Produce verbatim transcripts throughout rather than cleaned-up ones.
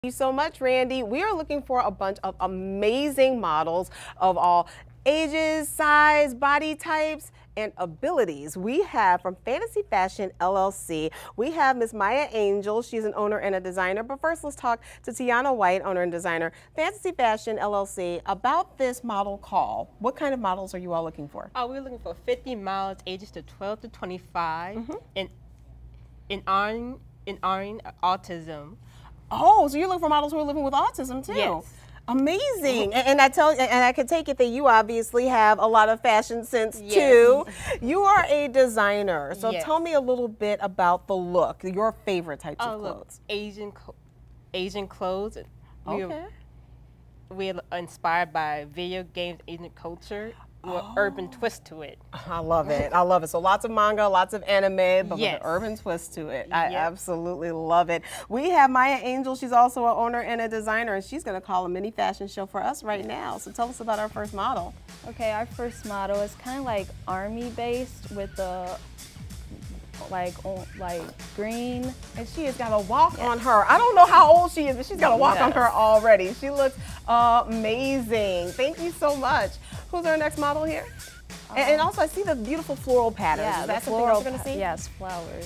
Thank you so much, Randy. We are looking for a bunch of amazing models of all ages, size, body types, and abilities. We have from Fantasy Fashion L L C, we have Miss Maya Angel. She's an owner and a designer. But first, let's talk to Tiana White, owner and designer, Fantasy Fashion L L C, about this model call. What kind of models are you all looking for? Oh, we're looking for fifty models, ages to twelve to twenty-five, Mm-hmm. in in on in on autism. Oh, so you're looking for models who are living with autism too? Yes. Amazing. And, and I tell and I can take it that you obviously have a lot of fashion sense Yes. too. You are a designer. So Yes. tell me a little bit about the look, your favorite types Oh, of look, clothes. Asian co- Asian clothes. We Okay. we're inspired by video games, Asian culture, with Oh. urban twist to it. I love it. I love it. So lots of manga, lots of anime, but Yes. with an urban twist to it. I Yes. absolutely love it. We have Maya Angel. She's also an owner and a designer, and she's going to call a mini fashion show for us right now. So tell us about our first model. Okay, our first model is kind of like army based with the like on, like green. And she has got a walk on her. I don't know how old she is, but she's got a walk on Yes. her already. She looks amazing. Thank you so much. Who's our next model here? And, and also, I see the beautiful floral patterns. Yeah, is the that something floral else you're going to pa- see? Yes, flowers.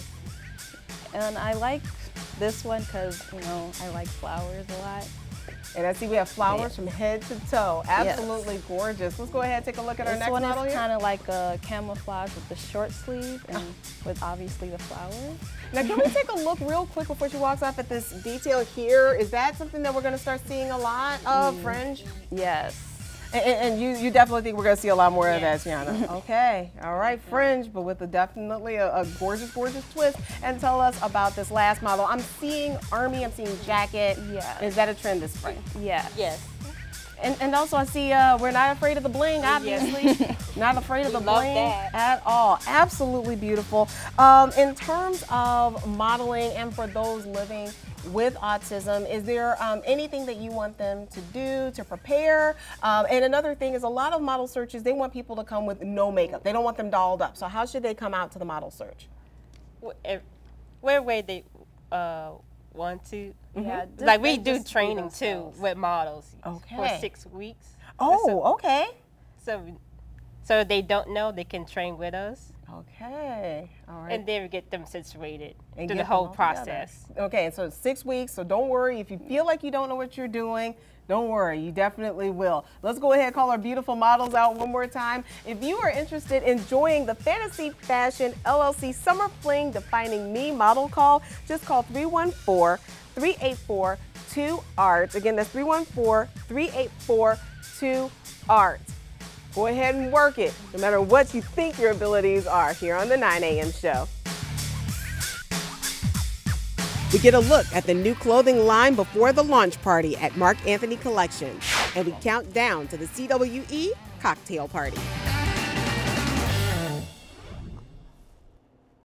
And I like this one because you know I like flowers a lot. And I see we have flowers Yeah. from head to toe. Absolutely gorgeous. Let's go ahead and take a look at our This next one model is here. kind of like a camouflage with the short sleeve and with obviously the flowers. Now, can we take a look real quick before she walks off at this detail here? Is that something that we're going to start seeing a lot of, fringe? Yes. And, and you, you definitely think we're going to see a lot more Yes. of that, Tiana. Okay, all right, fringe, but with a definitely a, a gorgeous, gorgeous twist. And tell us about this last model. I'm seeing army, I'm seeing jacket. Yeah. Is that a trend this spring? Yes. Yes. And, and also I see uh, we're not afraid of the bling, obviously. Not afraid of the We love bling that. at all. Absolutely beautiful. Um, in terms of modeling and for those living with autism, is there um, anything that you want them to do to prepare? Um, and another thing is a lot of model searches, they want people to come with no makeup. They don't want them dolled up. So how should they come out to the model search? Wh- Where way they uh, want to. Yeah. Like we just- do just be training too themselves. with models for Okay. six weeks. Oh, okay. So, so they don't know they can train with us, Okay. All right. and then get them situated And through get the them whole all together. process. Okay, so it's six weeks, so don't worry. If you feel like you don't know what you're doing, don't worry, you definitely will. Let's go ahead and call our beautiful models out one more time. If you are interested in joining the Fantasy Fashion L L C Summer Fling Defining Me model call, just call three one four, three eight four, two art. Again, that's three one four, three eight four, two art. Go ahead and work it, no matter what you think your abilities are, here on the nine A M show. We get a look at the new clothing line before the launch party at Mark Anthony Collection, and we count down to the C W E cocktail party.